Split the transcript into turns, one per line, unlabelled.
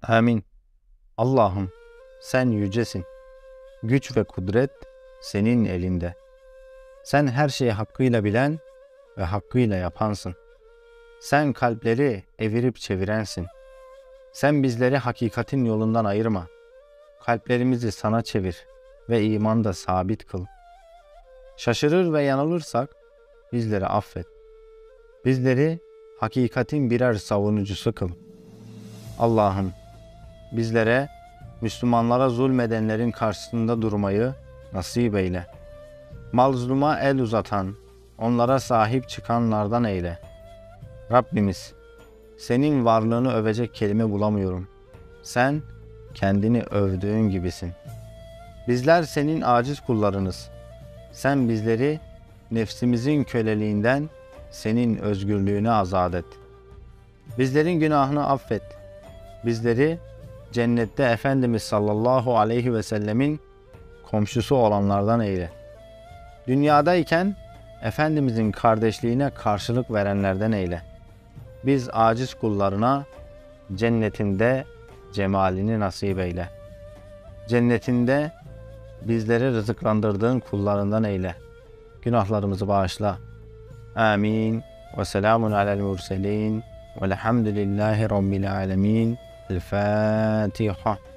Amin. Allah'ım sen yücesin. Güç ve kudret senin elinde. Sen her şeyi hakkıyla bilen ve hakkıyla yapansın. Sen kalpleri evirip çevirensin. Sen bizleri hakikatin yolundan ayırma. Kalplerimizi sana çevir ve imanda sabit kıl. Şaşırır ve yanılırsak bizleri affet. Bizleri hakikatin birer savunucusu kıl. Allah'ım bizlere Müslümanlara zulmedenlerin karşısında durmayı nasip eyle. Mazluma el uzatan, onlara sahip çıkanlardan eyle. Rabbimiz, senin varlığını övecek kelime bulamıyorum. Sen kendini övdüğün gibisin. Bizler senin aciz kullarınız. Sen bizleri nefsimizin köleliğinden senin özgürlüğüne azat et. Bizlerin günahını affet. Bizleri cennette Efendimiz sallallahu aleyhi ve sellemin komşusu olanlardan eyle. Dünyadayken Efendimizin kardeşliğine karşılık verenlerden eyle. Biz aciz kullarına cennetinde cemalini nasip eyle. Cennetinde bizleri rızıklandırdığın kullarından eyle. Günahlarımızı bağışla. Amin. Ve selamun alel murselin. Velhamdülillahi Rabbil alemin. El Fatiha.